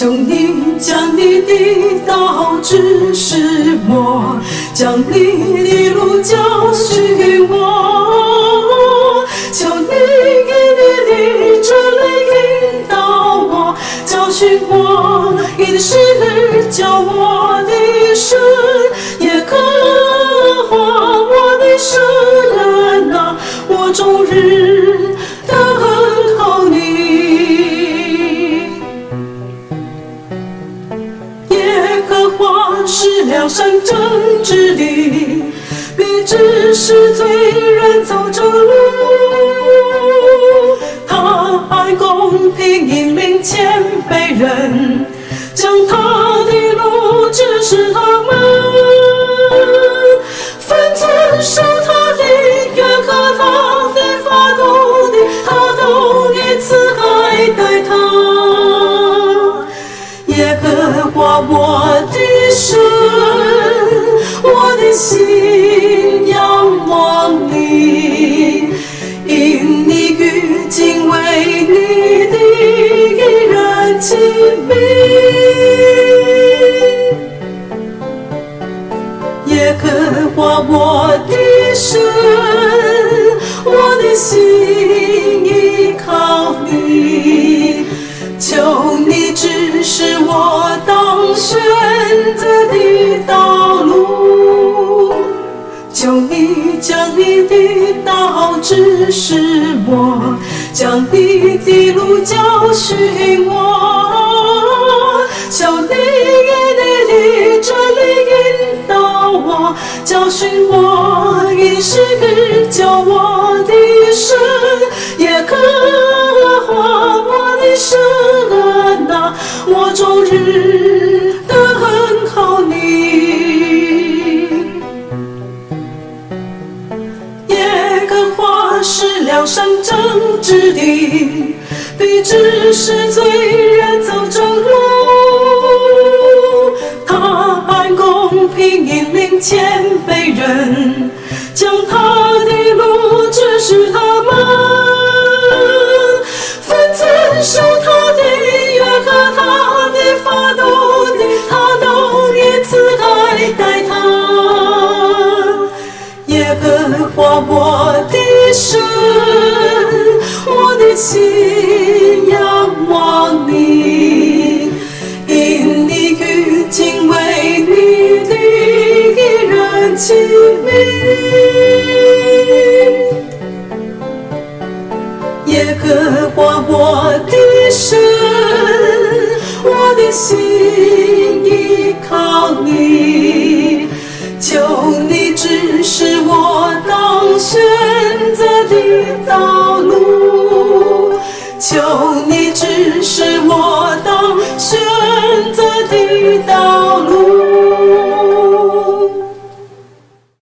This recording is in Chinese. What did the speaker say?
求你将你的道指示我，将你的路教训我。求你以你的真理引导我，教训我，你的事教我的神，耶和华我的神啊，我终日等候你。耶和华是良善正直的，必指示罪人走正路。他爱公平，引领谦卑人，将他的路指示他们。凡遵守他的约和他的法度的，他都以慈爱待他。耶和华我的神，我的心仰望你，因你与敬畏你的义人亲密。耶和华我的神，我的心依靠你，求你指示我当选择的道路。求你将你的道指示我，将你的路教训我。求你以你的真理引导我，教训我，以事教我的神，耶和华我的神啊，我终日等候你。耶和华是良善正直的，必指示罪人走正路。他爱公平，引领谦卑人，将他的路指示他们。凡遵守他的约和他的法度的，他都以慈爱待他。耶和华我的神，我的心仰望你，因你与敬畏你的义人亲密。耶和华我的神，我的心依靠你，求你指示我当选择的道路。求你指示我当选择的道路。